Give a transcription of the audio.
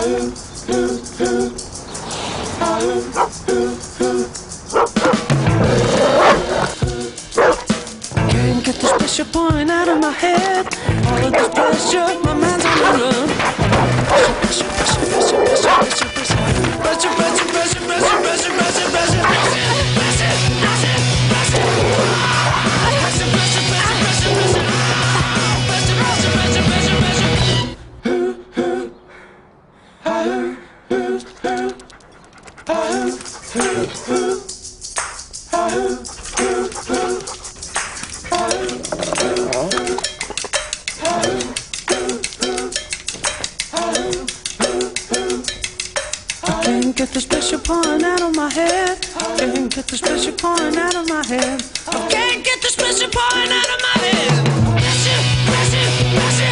Can't get this pressure pouring out of my head. All of this pressure, my mind's on the run. Pressure, pressure, pressure, pressure, pressure, pressure, pressure, pressure, pressure, pressure, pressure, pressure, pressure, Can't get this pressure pouring out of my head. Can't get this pressure pouring out of my head. I can't get this pressure pouring out of my head. Pressure, pressure, pressure.